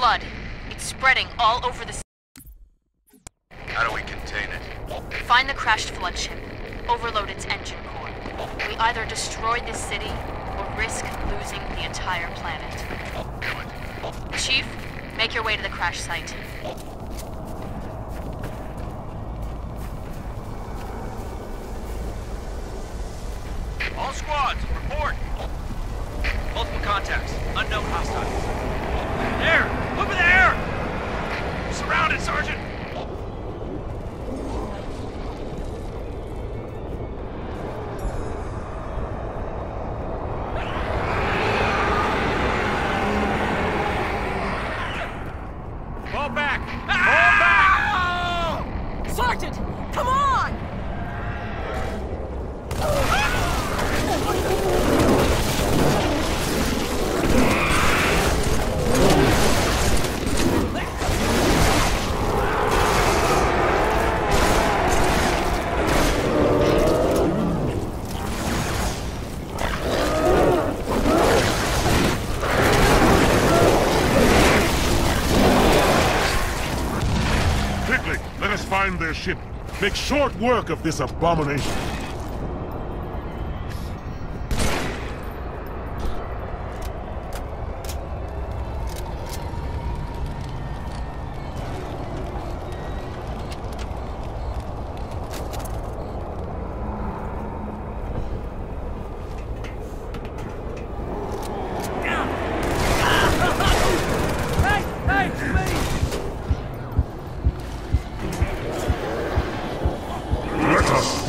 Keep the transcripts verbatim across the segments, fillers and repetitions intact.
flood. It's spreading all over the city. How do we contain it? Find the crashed flood ship. Overload its engine core. We either destroy this city, or risk losing the entire planet. Do it. Chief, make your way to the crash site. All squads, report! Multiple contacts, unknown hostiles. There! Over there! Surrounded, Sergeant! Fall back! Fall back! Sergeant! Come on! Quickly, let us find their ship. Make short work of this abomination. Let us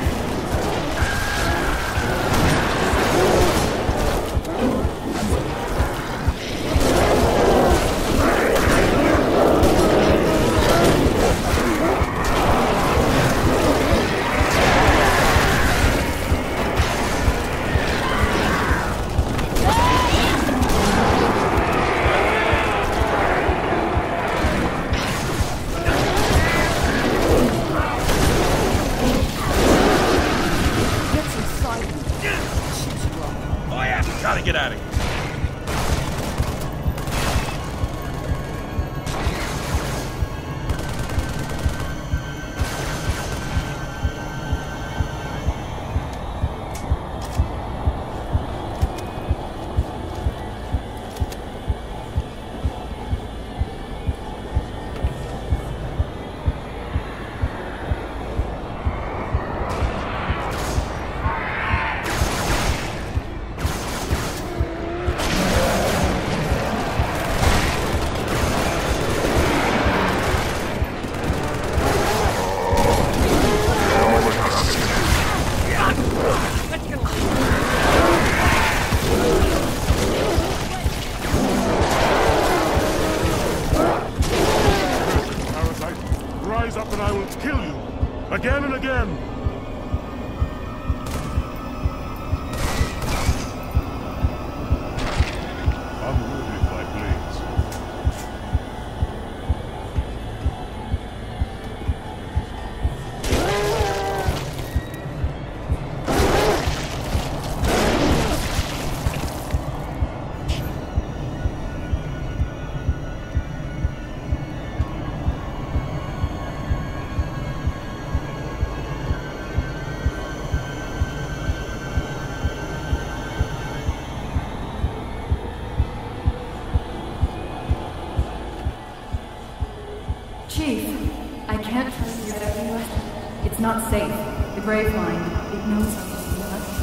Gotta get out of here. Rise up and I will kill you, again and again! Unruly my blades. Chief, I can't trust your everywhere. It's not safe. The grave line, it knows something too much.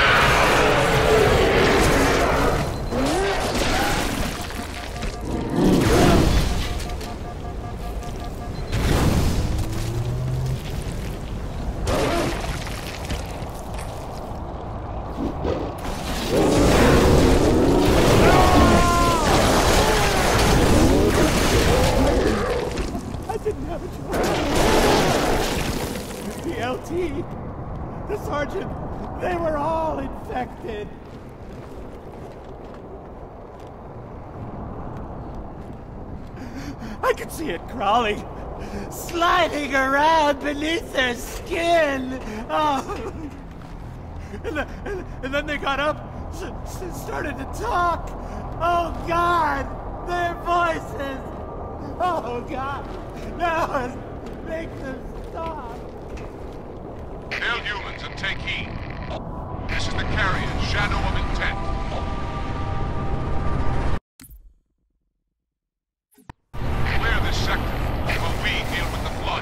Mm. The sergeant, they were all infected. I could see it crawling, sliding around beneath their skin. Oh. And, the, and, and then they got up, s- s- started to talk. Oh God, their voices. Oh God, now make them stop. Hail humans and take heed. This is the carrier, Shadow of Intent. Clear this sector, while we deal with the flood.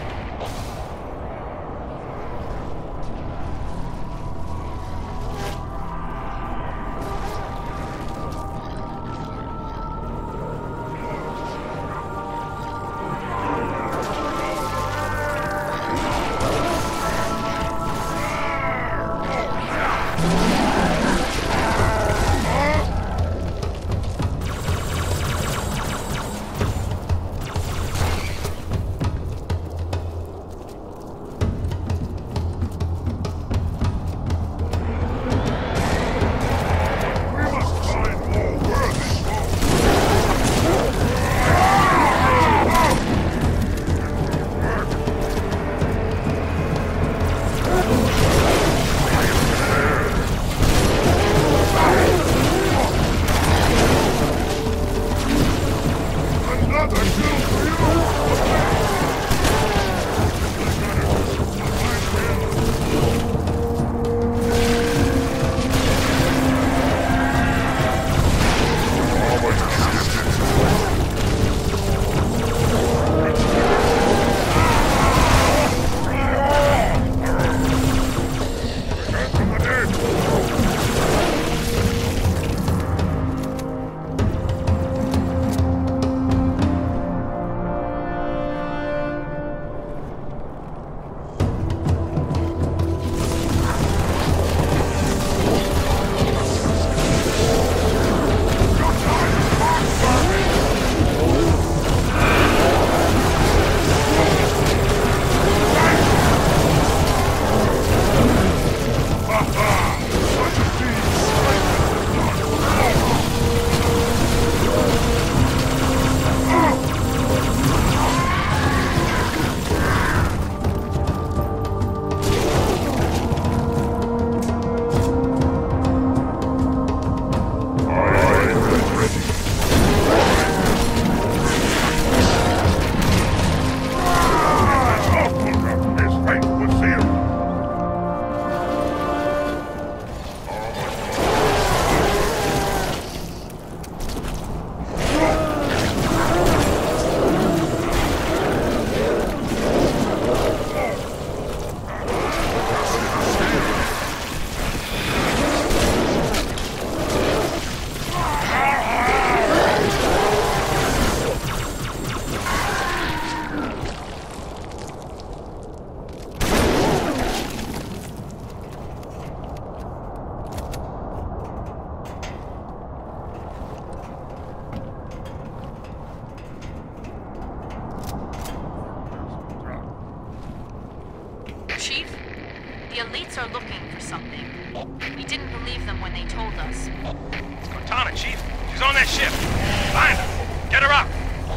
Chief, the elites are looking for something. We didn't believe them when they told us. It's Cortana, Chief. She's on that ship. Find her. Get her up.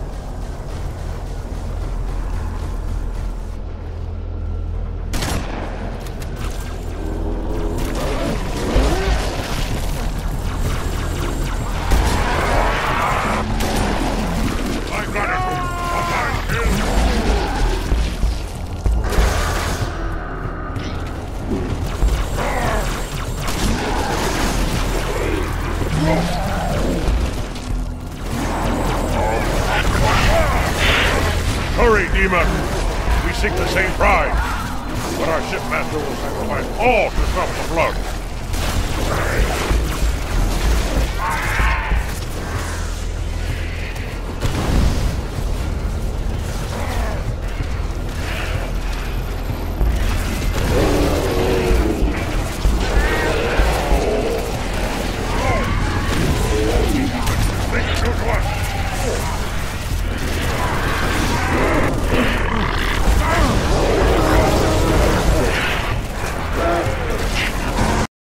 Hurry, demon! We seek the same prize, but our shipmaster will sacrifice all to stop the flood.